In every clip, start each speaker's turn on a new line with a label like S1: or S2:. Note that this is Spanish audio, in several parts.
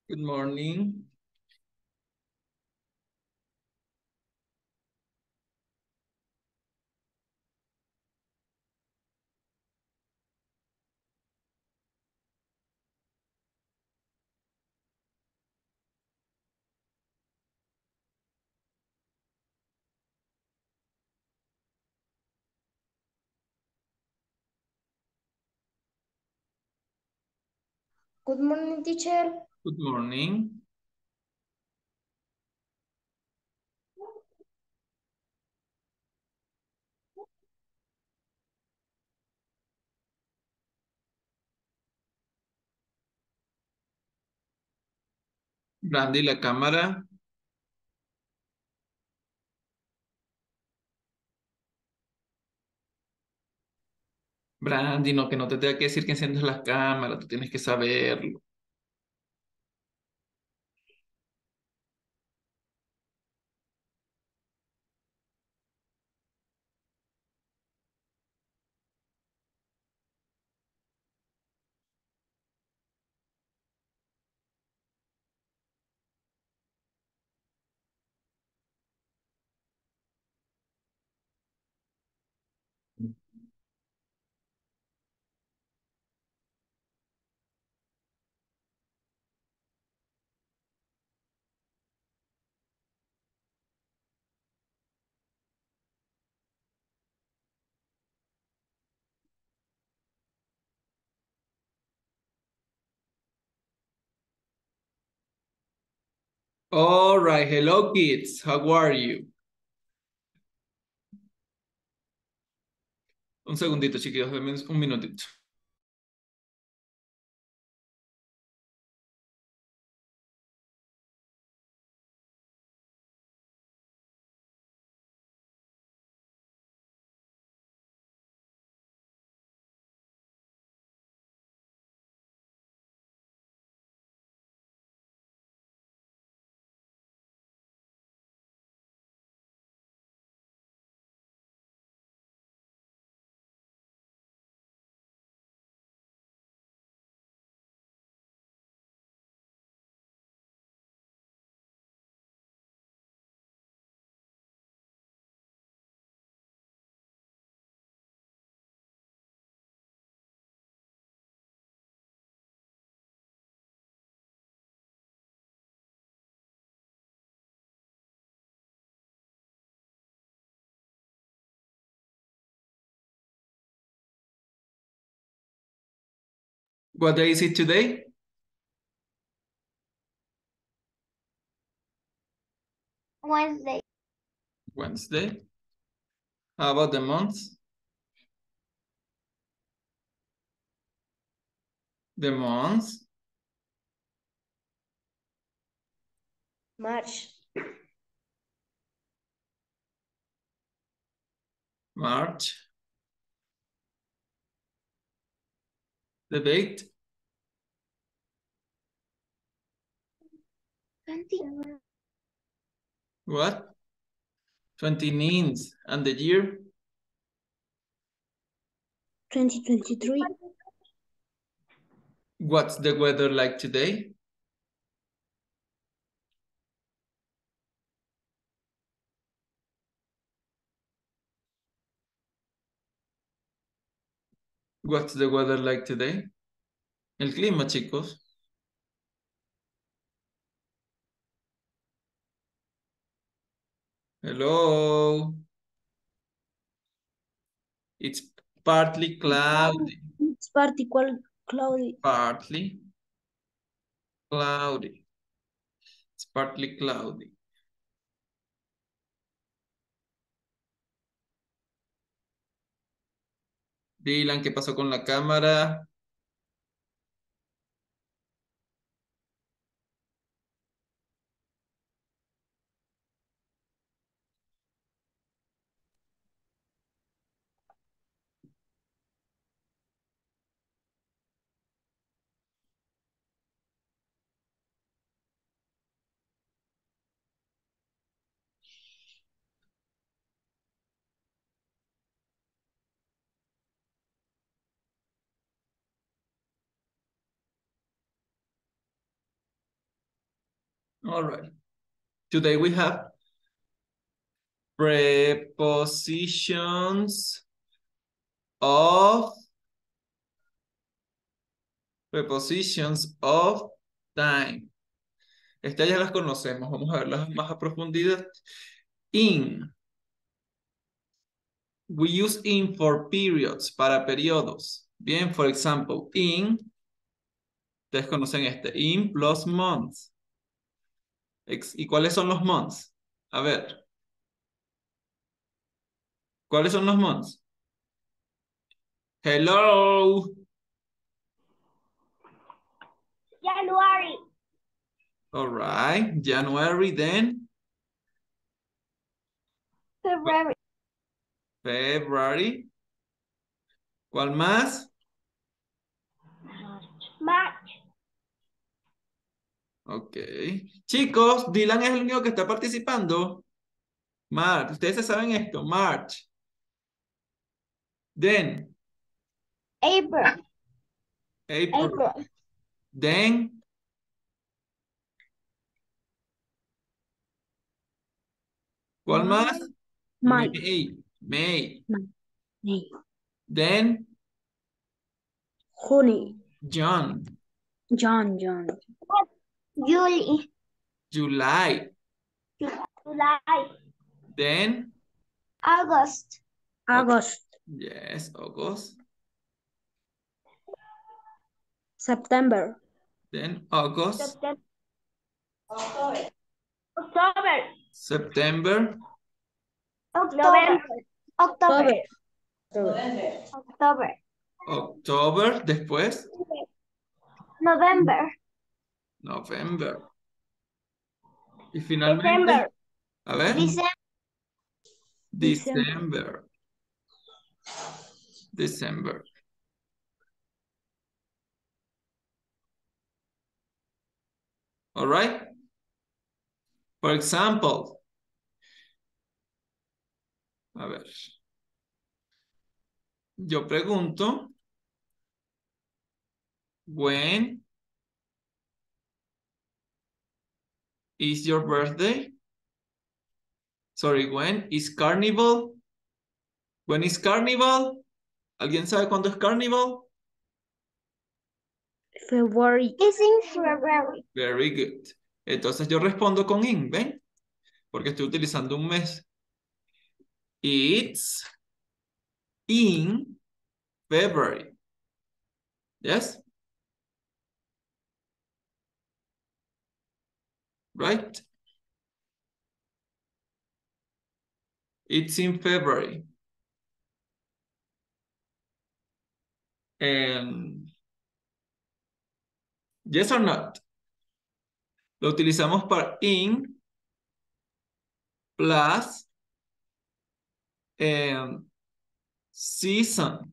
S1: Good morning.
S2: Good morning, teacher.
S1: Good morning. Brandy, la cámara. Brandy, no, que no te tenga que decir que enciendas la cámara, tú tienes que saberlo. All right, hello kids, how are you? Un segundito, chiquillos, denme un minutito. What day is it today?
S2: Wednesday.
S1: Wednesday. How about the months? The months.
S2: March.
S1: March. The date.
S2: 20.
S1: What? 29th. And the year?
S2: 2023.
S1: What's the weather like today? What's the weather like today? El clima, chicos. Hello. It's partly cloudy.
S2: It's particular cloudy.
S1: Partly cloudy. It's partly cloudy. Dylan, ¿qué pasó con la cámara? All right. Today we have prepositions of time. Estas ya las conocemos. Vamos a verlas más a profundidad. In. We use in for periods, para periodos. Bien, for example, in, ustedes conocen este, in plus months. ¿Y cuáles son los months? A ver. ¿Cuáles son los months? Hello.
S2: January.
S1: All right. January, then
S2: February.
S1: February. ¿Cuál más?
S2: March.
S1: Ok. Chicos, Dylan es el único que está participando. March. Ustedes se saben esto. March. Then.
S2: April.
S1: April. Then. ¿Cuál más?
S2: May.
S1: May.
S2: May.
S1: Then.
S2: June.
S1: June.
S2: John. July.
S1: July.
S2: July.
S1: Then.
S2: August. August.
S1: Yes, August.
S2: September.
S1: Then August.
S2: October.
S1: September.
S2: October. October.
S1: October. Después.
S2: November.
S1: November. Y finalmente. A ver. December. All right. For example. A ver. Yo pregunto. When is your birthday? Sorry, when is Carnival? When is Carnival? ¿Alguien sabe cuándo es Carnival?
S2: February. It's in February.
S1: Very good. Entonces yo respondo con in, ¿ven? Porque estoy utilizando un mes. It's in February. Yes? Right? It's in February. Yes or not? Lo utilizamos para in plus season.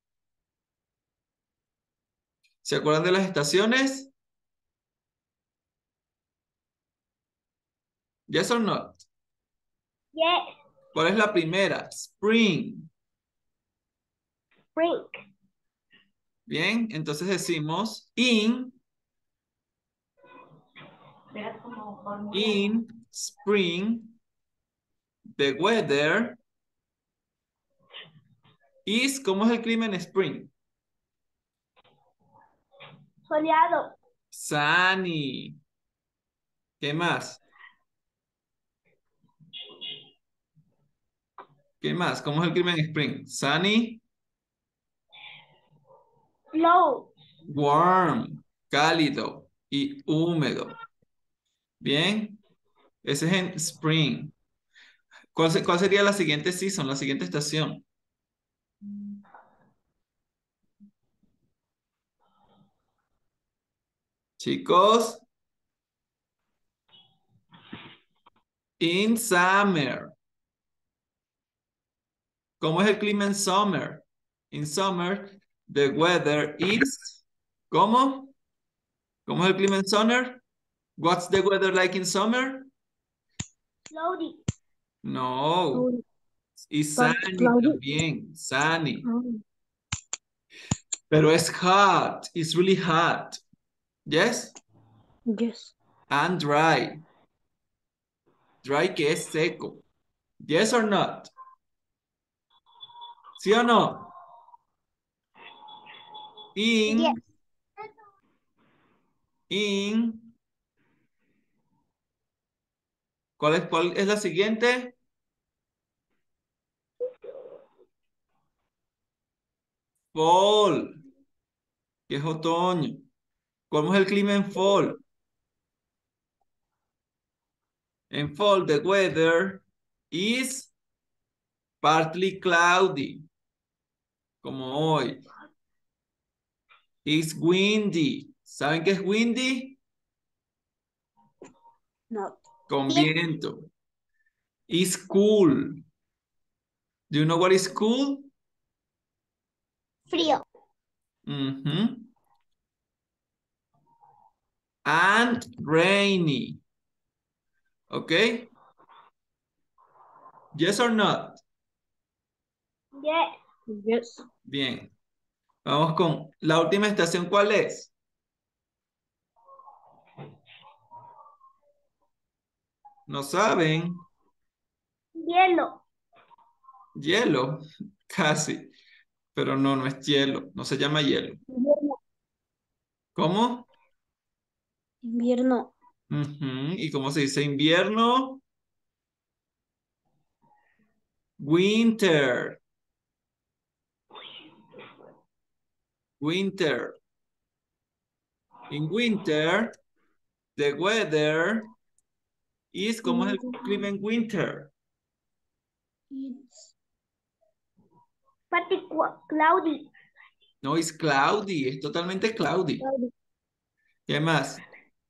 S1: ¿Se acuerdan de las estaciones? Yes or not?
S2: Yes.
S1: ¿Cuál es la primera? Spring.
S2: Spring.
S1: Bien, entonces decimos in spring, the weather is, ¿cómo es el clima en spring?
S2: Soleado.
S1: Sunny. ¿Qué más? ¿Qué más? ¿Cómo es el clima en spring? Sunny.
S2: Low.
S1: Warm, cálido y húmedo. Bien, ese es en spring. ¿Cuál sería la siguiente season, la siguiente estación? Chicos. In summer. ¿Cómo es el clima en summer? In summer, the weather is... ¿Cómo? ¿Cómo es el clima en summer? What's the weather like in summer?
S2: Cloudy.
S1: No. It's sunny
S2: Cloudy.
S1: también. Sunny. Pero es hot. It's really hot. Yes?
S2: Yes.
S1: And dry. Dry que es seco. Yes or not? ¿Sí o no?
S2: Yes.
S1: In. Cuál es la siguiente? Fall, que es otoño. ¿Cómo es el clima en fall? En fall, the weather is partly cloudy, como hoy. It's windy. ¿Saben qué es windy?
S2: No.
S1: Con
S2: Bien.
S1: viento. It's cool. Do you know what is cool?
S2: Frío.
S1: Mhm. And rainy. ¿Ok? Yes or not?
S2: Yes. Yes.
S1: Bien. Vamos con la última estación. ¿Cuál es? No saben.
S2: Hielo.
S1: Hielo. Casi. Pero no, no es hielo. No se llama hielo.
S2: Invierno.
S1: ¿Cómo?
S2: Invierno.
S1: Ujú. ¿Y cómo se dice invierno? Winter. Winter. In winter, the weather is, ¿cómo es el clima en winter?
S2: It's cloudy.
S1: No, es cloudy, es totalmente cloudy. ¿Qué más?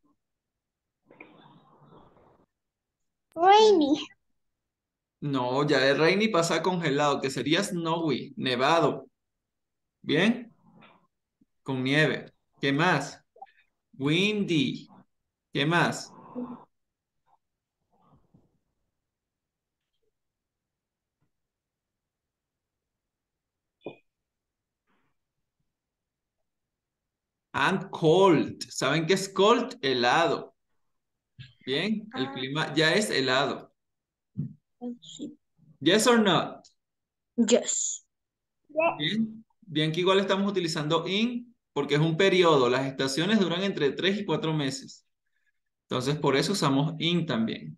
S2: Rainy.
S1: No, ya de rainy pasa a congelado, que sería snowy, nevado. ¿Bien? Con nieve. ¿Qué más? Windy. ¿Qué más? And cold. ¿Saben qué es cold? Helado. Bien, el
S2: Ah,
S1: clima ya es helado.
S2: sí.
S1: Yes or not?
S2: Yes. Yes.
S1: Bien, bien que igual estamos utilizando in porque es un periodo. Las estaciones duran entre 3 y 4 meses. Entonces, por eso usamos in también.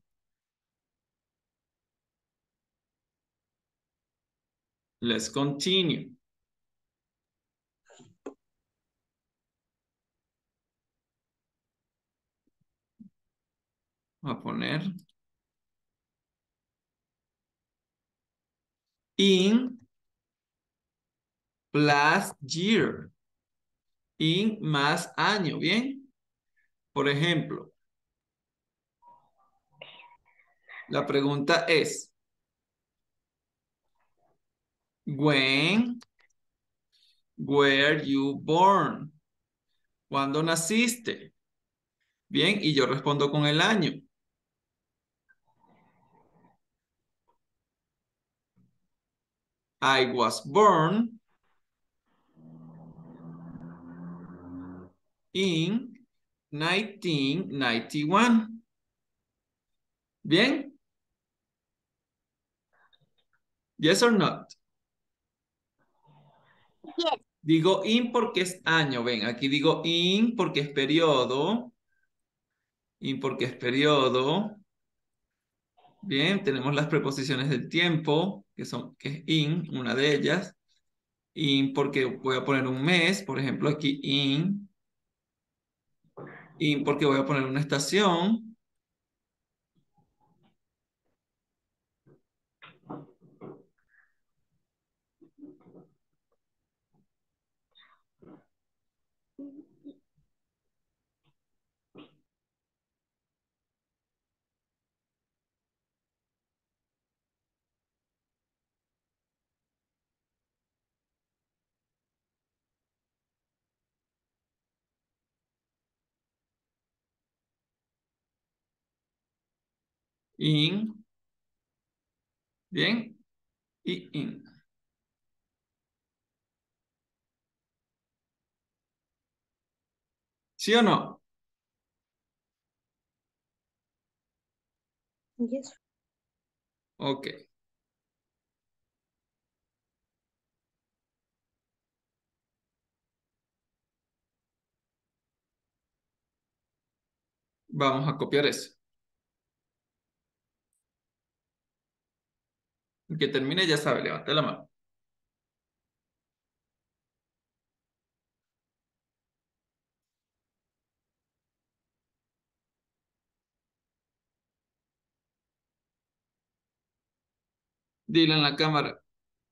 S1: Let's continue. Voy a poner in plus year. In más año, ¿bien? Por ejemplo, la pregunta es, when were you born? ¿Cuándo naciste? Bien, y yo respondo con el año. I was born in 1991. ¿Bien? Yes or not?
S2: Yes.
S1: Digo in porque es año. Ven, aquí digo in porque es periodo. In porque es periodo. Bien, tenemos las preposiciones del tiempo, que es in, una de ellas. In porque voy a poner un mes, por ejemplo, aquí in. In porque voy a poner una estación. In. Bien. Y in. ¿Sí o no?
S2: Yes.
S1: Ok, vamos a copiar eso. El que termine ya sabe, levante la mano. Dile en la cámara.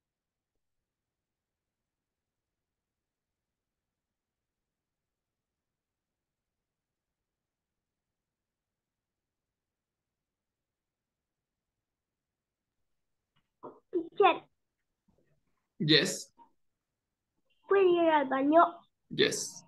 S2: Teacher,
S1: Yes,
S2: ¿puede ir al baño?
S1: yes.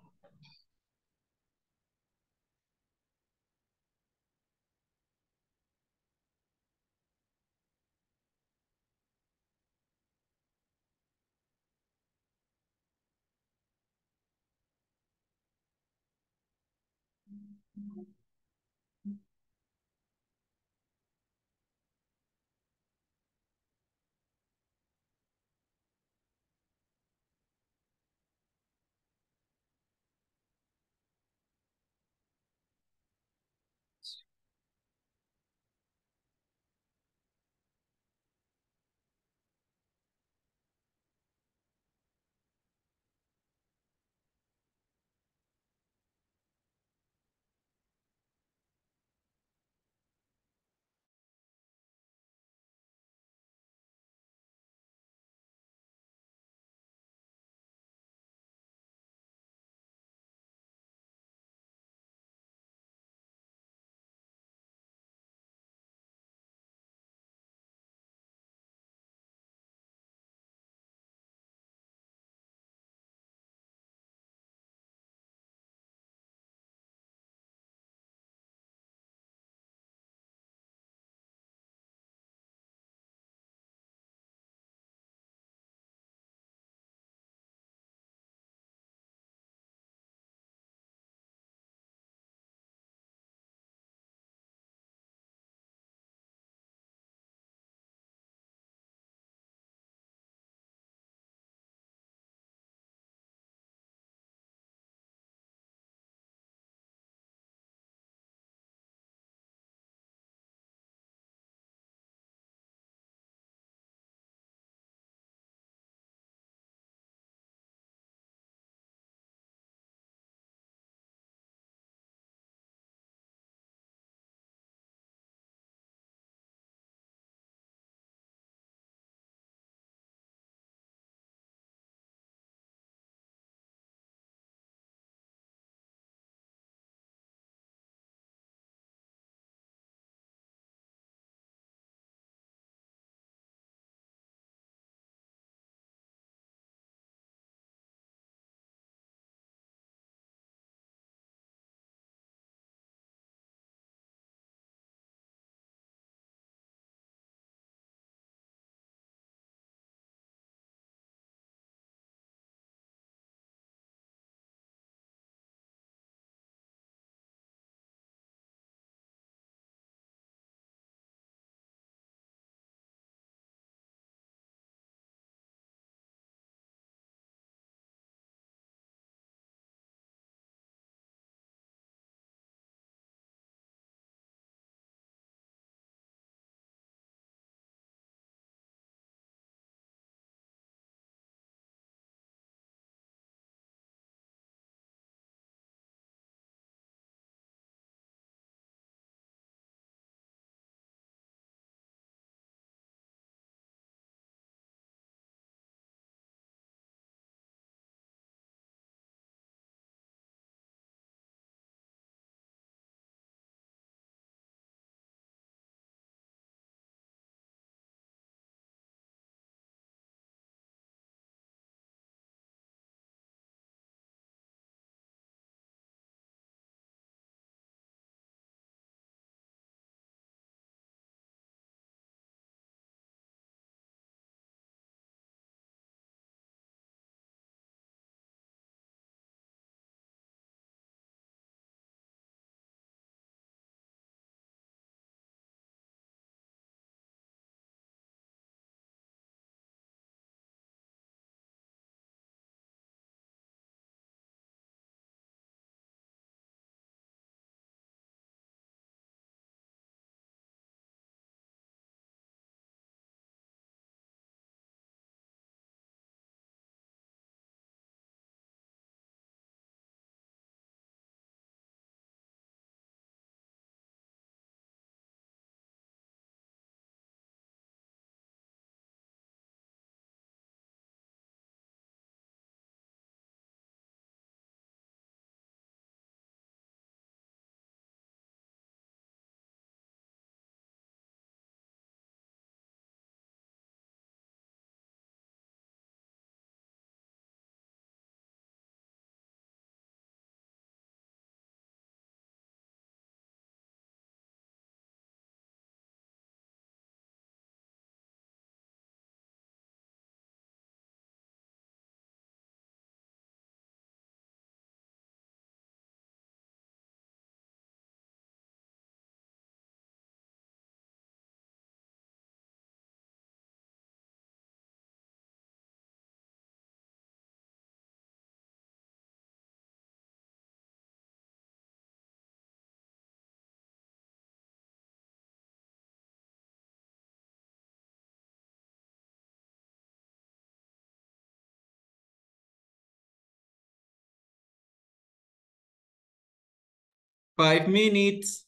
S1: 5 minutes.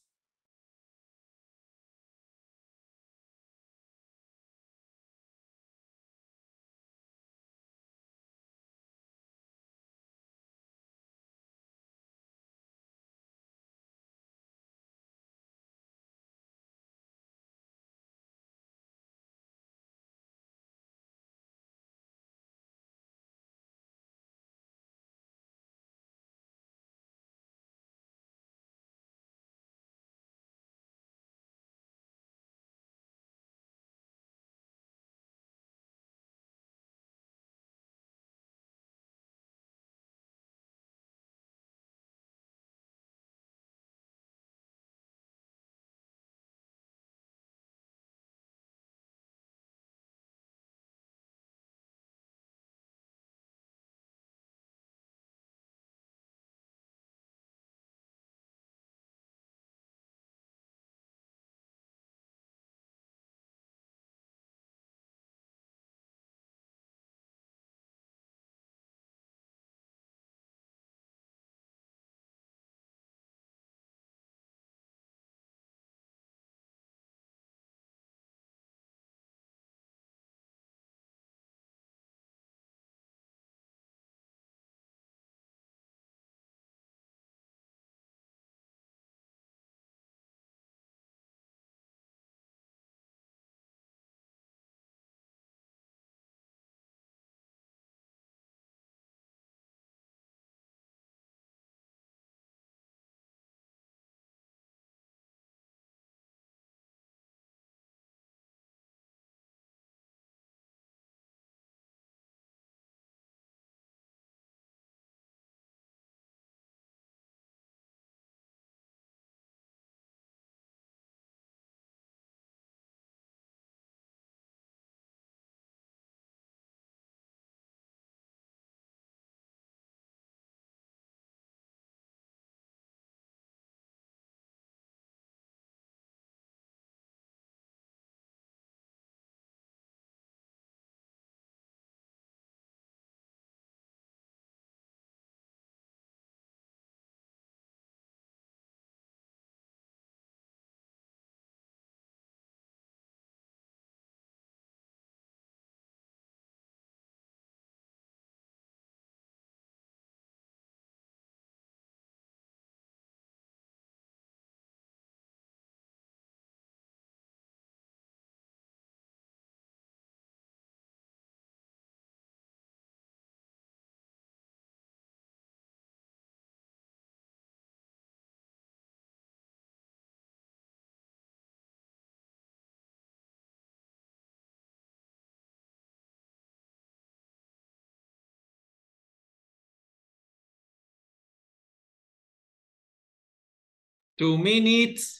S1: Two minutes.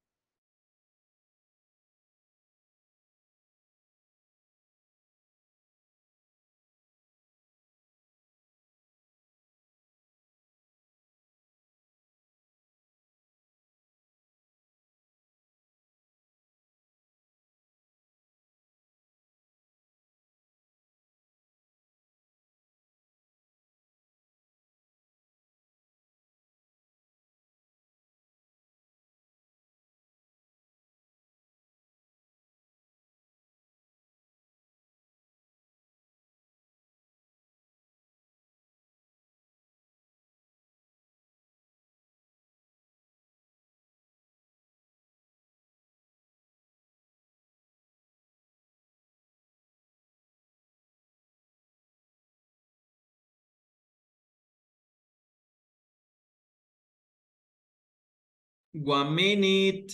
S1: One minute.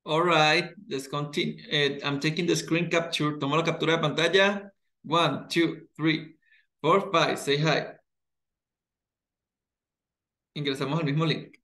S1: All right, let's continue. I'm taking the screen capture. Tomo la captura de pantalla. 1, 2, 3, 4, 5. Say hi. Ingresamos al mismo link.